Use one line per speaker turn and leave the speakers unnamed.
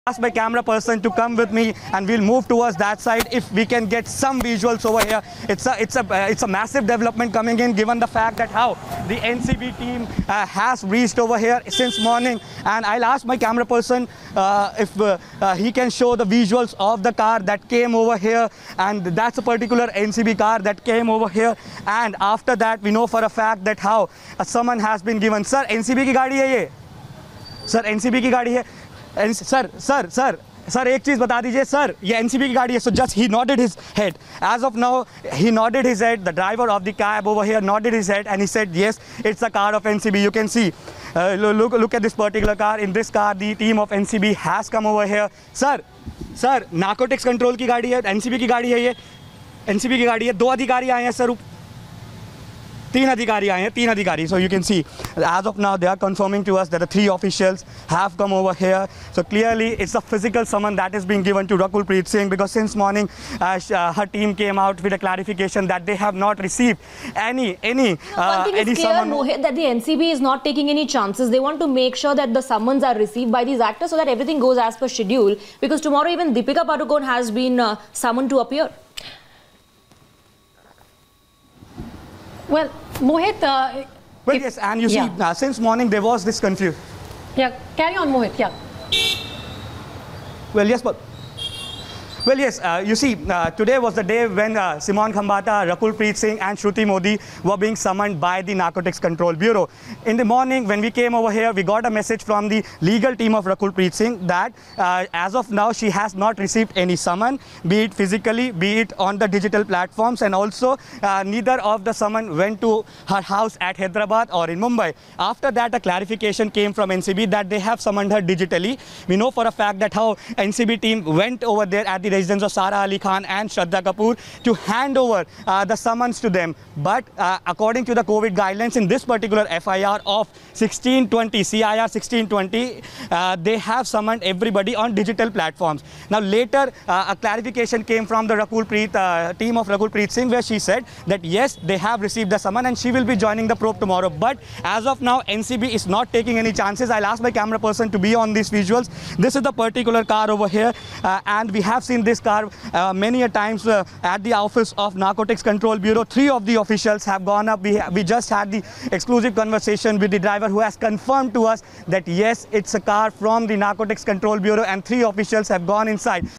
Ask my camera person to come with me and we'll move towards that side if we can get some visuals over here. It's a massive development coming in, given the fact that how the NCB team has reached over here since morning. And I'll ask my camera person if he can show the visuals of the car that came over here, and that's a particular NCB car that came over here. And after that we know for a fact that how someone has been given. Sir, NCB की गाड़ी है ये? Sir, NCB की गाड़ी है? Sir एक चीज बता दीजिए सर, ये एनसीबी की गाड़ी है. So just he nodded his head. As of now he nodded his head. The driver of the cab over here nodded his head and he said yes, it's a car of NCB. You can see, look at this particular car. In this car the team of NCB has come over here. Sir narcotics control की गाड़ी है, NCB की गाड़ी है, ये NCB की गाड़ी है. 2 अधिकारी आए हैं सर, 3 अधिकारी आए हैं, 3 अधिकारी. So you can see, as of now they are confirming to us that the 3 officials have come over here. So clearly it's a physical summon that is being given to Rakulpreet Singh, because since morning her team came out with a clarification that they have not received any
one thing is clear,
summon.
Mohit, that the NCB is not taking any chances. They want to make sure that the summons are received by these actors so that everything goes as per schedule, because tomorrow even Deepika Padukone has been summoned to appear.
Well, Mohit...
Well, yes, and you see, since morning there was this confusion.
Yeah, carry on, Mohit, yeah.
Well, yes, you see, today was the day when Simon Khambata, Rakulpreet Singh and Shruti Modi were being summoned by the Narcotics Control Bureau. In the morning when we came over here, we got a message from the legal team of Rakulpreet Singh that as of now she has not received any summon, be it physically, be it on the digital platforms, and also neither of the summon went to her house at Hyderabad or in Mumbai. After that, a clarification came from NCB that they have summoned her digitally. We know for a fact that how NCB team went over there at the residence of Sara Ali Khan and Shraddha Kapoor to hand over the summons to them. But according to the COVID guidelines, in this particular FIR of 1620, CIR 1620, they have summoned everybody on digital platforms. Now later, a clarification came from the team of Rakulpreet Singh, where she said that yes, they have received the summon and she will be joining the probe tomorrow. But as of now, NCB is not taking any chances. I'll ask my camera person to be on these visuals. This is the particular car over here, and we have seen this car many a times at the office of Narcotics Control Bureau. 3 of the officials have gone up. We just had the exclusive conversation with the driver, who has confirmed to us that yes, it's a car from the Narcotics Control Bureau, and 3 officials have gone inside.